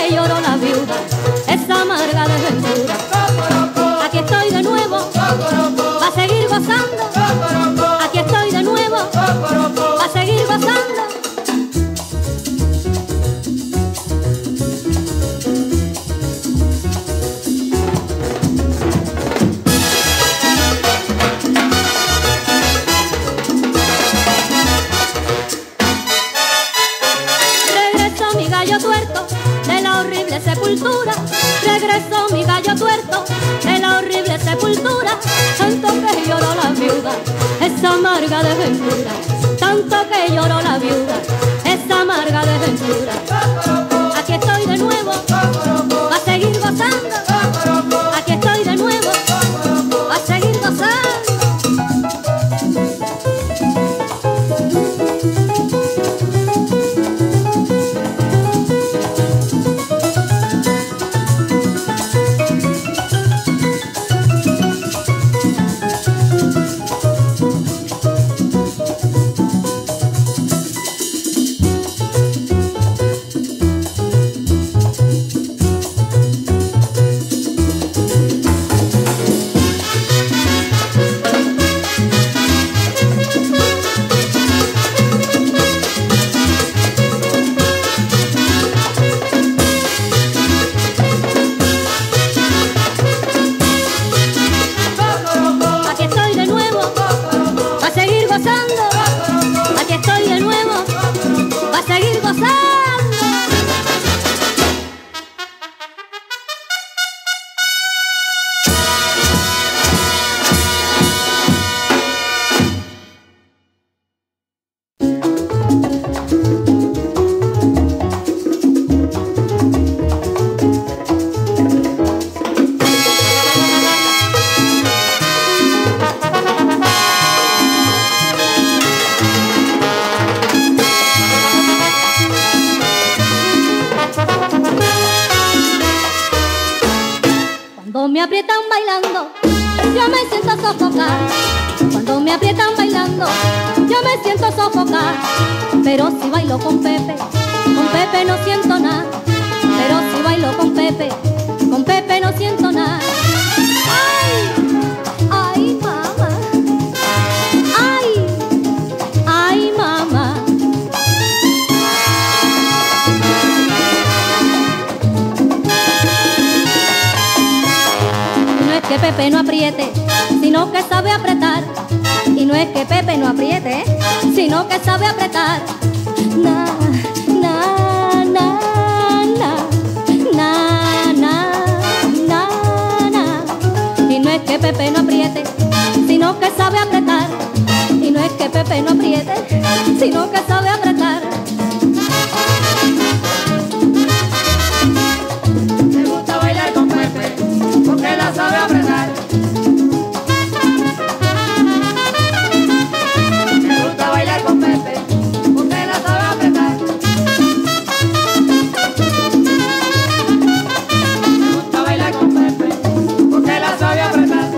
que lloró la viuda, esa amarga desventura. Aquí estoy de nuevo, va a seguir gozando. Aquí estoy de nuevo, va a seguir gozando. Sepultura, regresó mi gallo tuerto de la horrible sepultura. Tanto que lloró la viuda, esa amarga desventura. Tanto que lloró la viuda, esa amarga desventura. Aquí estoy de nuevo, va a seguir gozando. Aquí estoy de nuevo, va a seguir gozando. me aprietan bailando, yo me siento sofocar. Cuando me aprietan bailando, yo me siento sofocar. Pero si bailo con Pepe no siento nada. Pero si bailo con Pepe no siento nada. ¡Ay! ¡Ay, mamá! ¡Ay! ¡Ay, mamá! No es que Pepe no apriete, sino que sabe apretar. Y no es que Pepe no apriete, sino que sabe apretar. Na, na, na, na, na, na, na, na. Y no es que Pepe no apriete, sino que sabe apretar. Y no es que Pepe no apriete, sino que sabe apretar. Me gusta bailar con Pepe, porque la sabe apretar. Me gusta bailar con Pepe, porque la sabe apretar. Me gusta bailar con Pepe, porque la sabe apretar.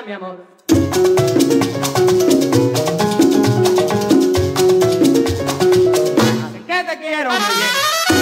mi amor. Así que te quiero muy bien.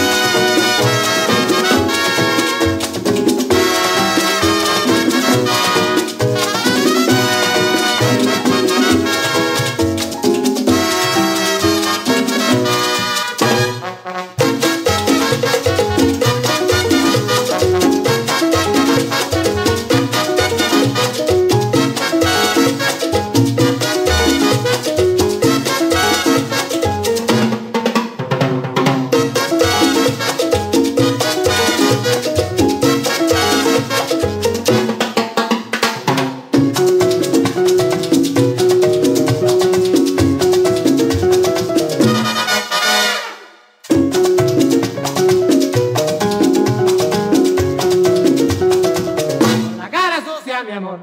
Mi amor.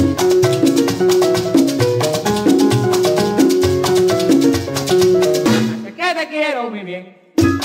Así que te quiero muy bien.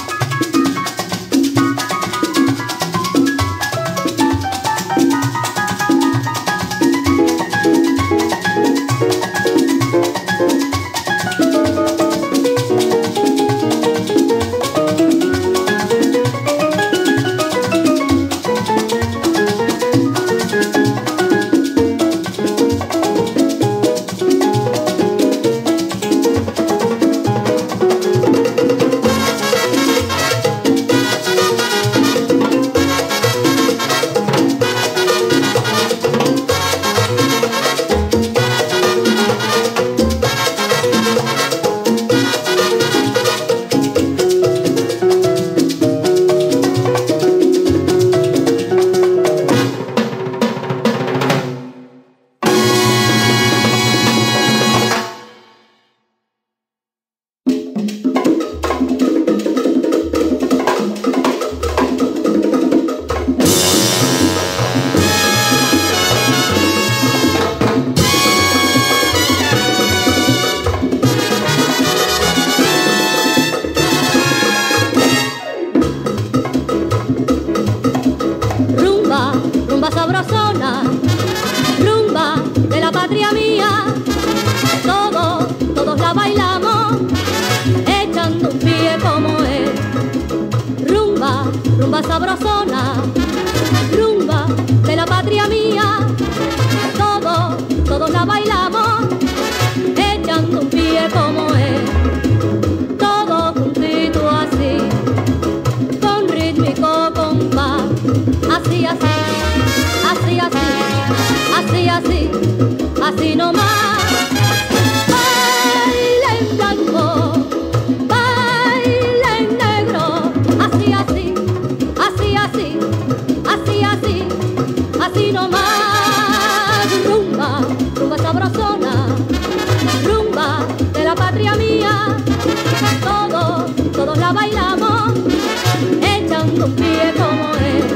Sabrosona, rumba de la patria mía, todos la bailamos, echando un pie como es. Rumba sabrosona, rumba de la patria mía, todos la bailamos, echando un pie como es. Todo juntito así, con rítmico compás, así, así. Así, así, así, así, así nomás. Baila en blanco, baila en negro, así, así, así, así, así, así, así nomás. Rumba sabrosona, rumba de la patria mía, todos la bailamos, echando un pie como es.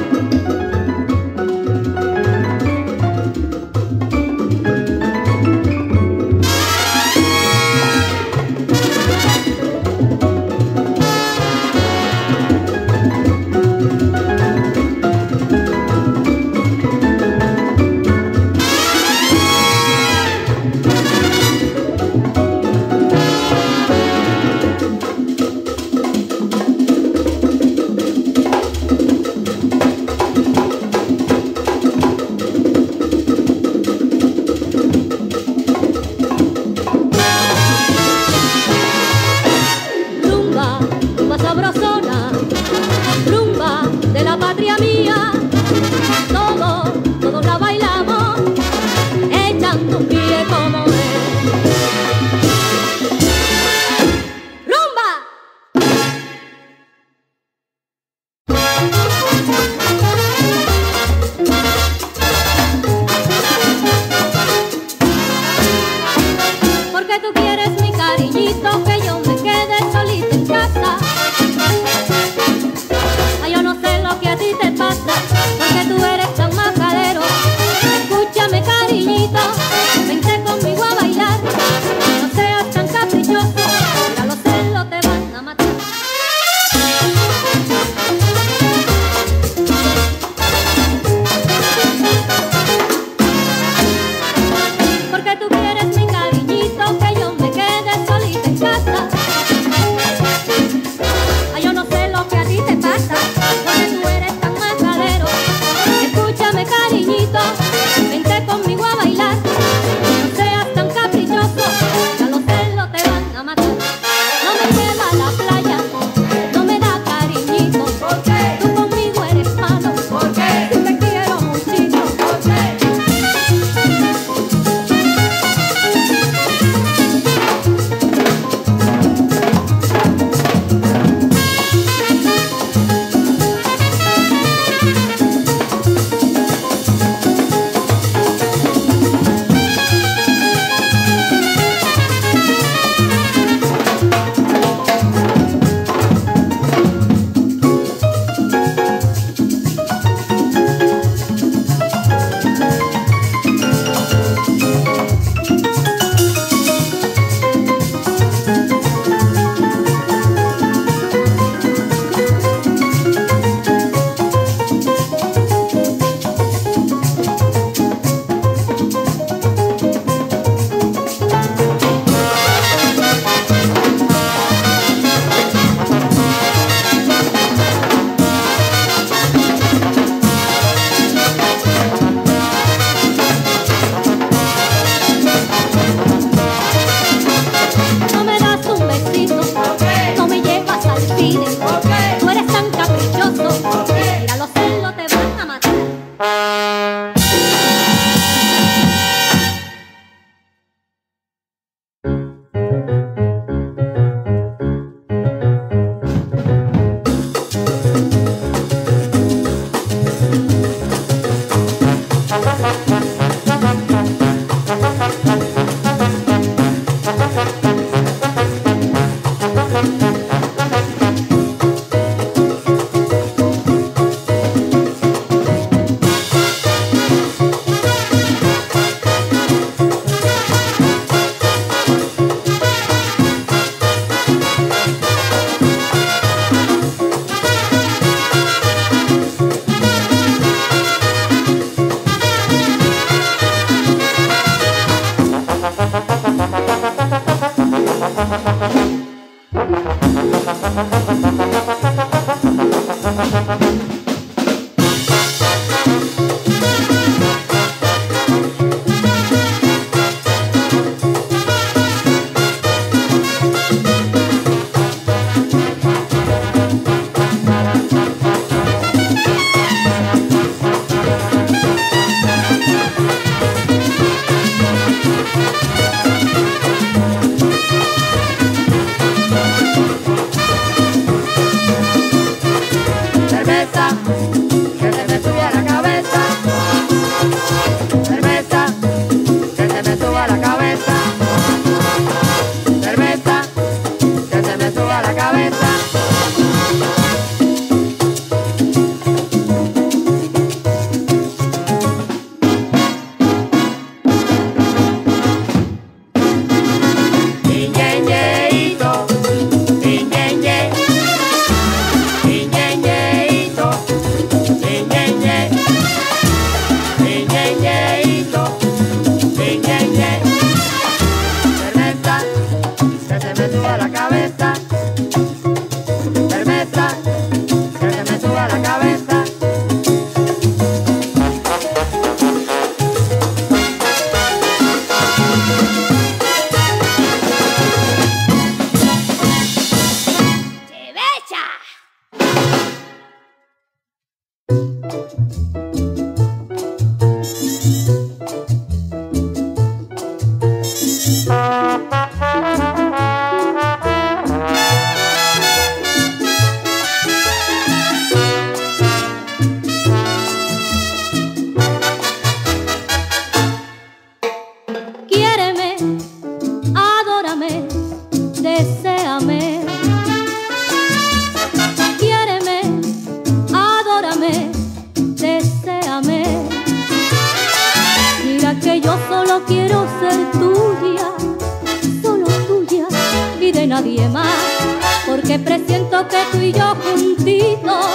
Nadie más, porque presiento que tú y yo juntitos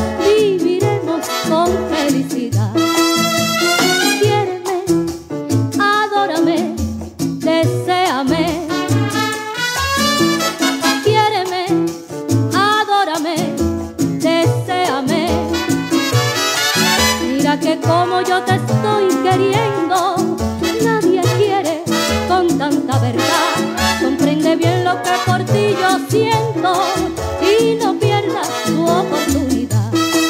viviremos con felicidad. Quiéreme, adórame, deséame. Quiéreme, adórame, deséame. Mira que como yo te estoy queriendo, nadie quiere con tanta verdad. Comprende bien lo que por ti yo siento y no pierdas tu oportunidad.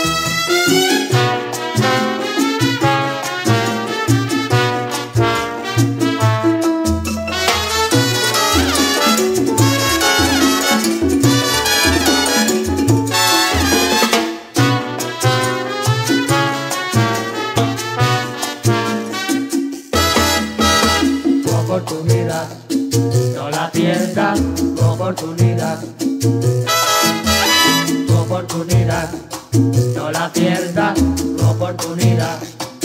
Tu oportunidad, no la pierdas, tu oportunidad. Tu oportunidad, no la pierdas, tu oportunidad.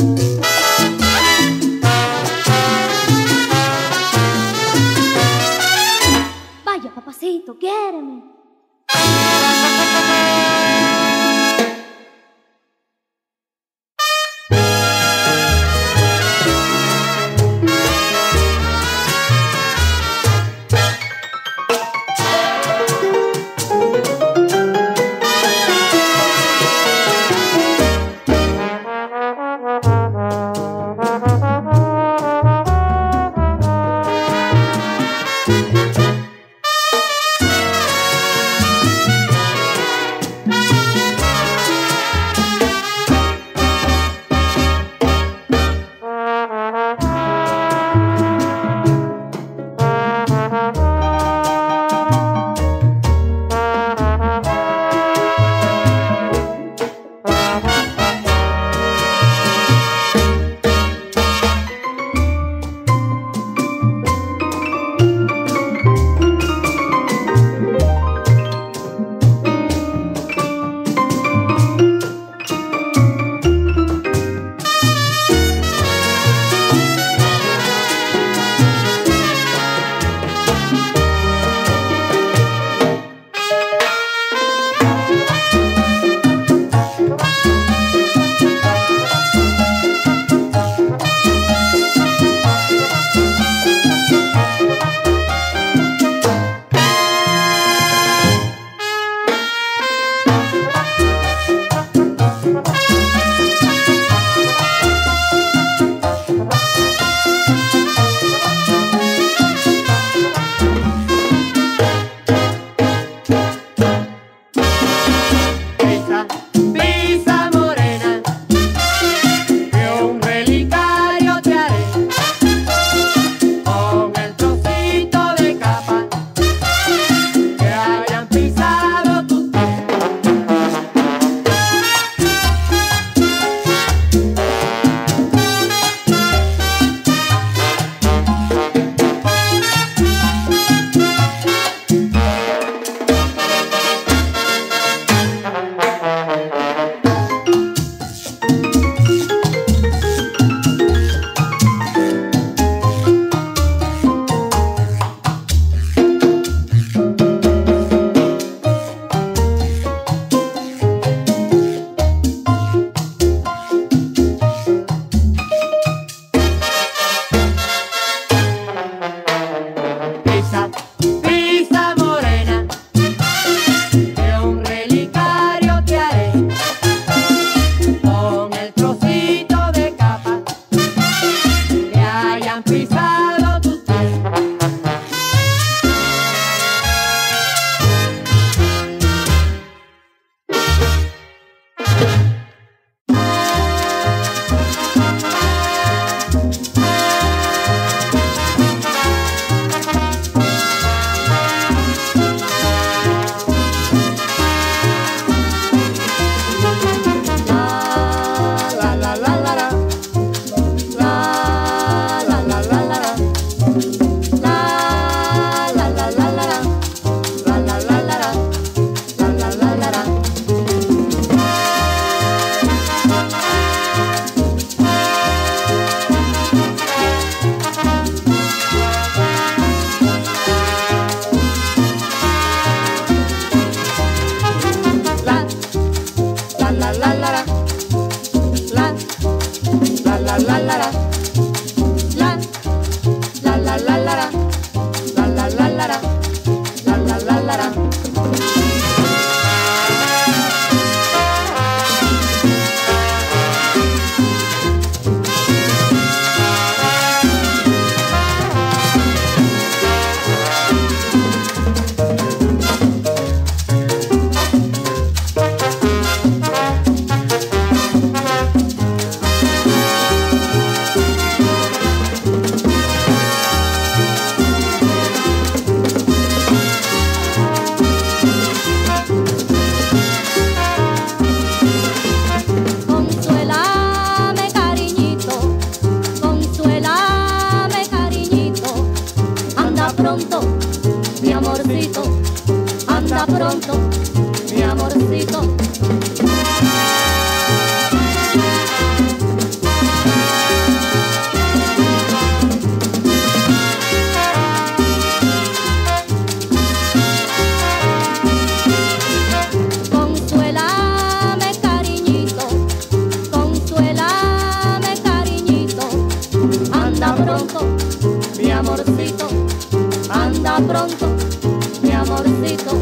Vaya, papacito, quiéreme. han pisado tus pies. Pronto, mi amorcito, anda pronto, mi amorcito. Consuélame, cariñito, consuélame, cariñito, anda pronto, mi amorcito. Anda pronto, mi amorcito.